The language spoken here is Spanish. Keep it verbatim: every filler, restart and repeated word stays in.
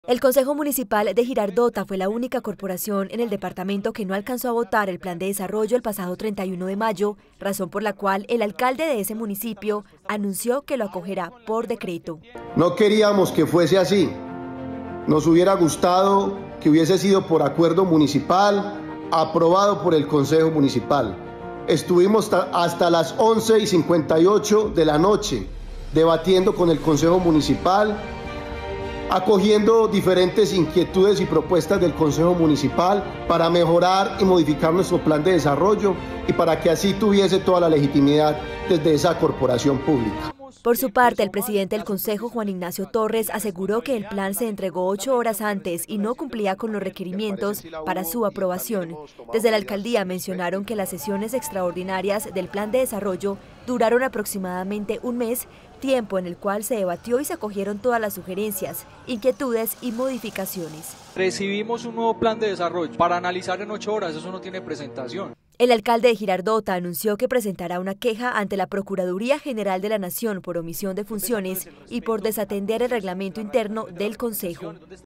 El Consejo Municipal de Girardota fue la única corporación en el departamento que no alcanzó a votar el plan de desarrollo el pasado treinta y uno de mayo, razón por la cual el alcalde de ese municipio anunció que lo acogerá por decreto. No queríamos que fuese así. Nos hubiera gustado que hubiese sido por acuerdo municipal, aprobado por el Consejo Municipal. Estuvimos hasta las once y cincuenta y ocho de la noche debatiendo con el Consejo Municipal, acogiendo diferentes inquietudes y propuestas del Consejo Municipal para mejorar y modificar nuestro plan de desarrollo y para que así tuviese toda la legitimidad desde esa corporación pública. Por su parte, el presidente del Consejo, Juan Ignacio Torres, aseguró que el plan se entregó ocho horas antes y no cumplía con los requerimientos para su aprobación. Desde la alcaldía mencionaron que las sesiones extraordinarias del plan de desarrollo duraron aproximadamente un mes, tiempo en el cual se debatió y se acogieron todas las sugerencias, inquietudes y modificaciones. Recibimos un nuevo plan de desarrollo para analizar en ocho horas, eso no tiene presentación. El alcalde de Girardota anunció que presentará una queja ante la Procuraduría General de la Nación por omisión de funciones y por desatender el reglamento interno del Consejo.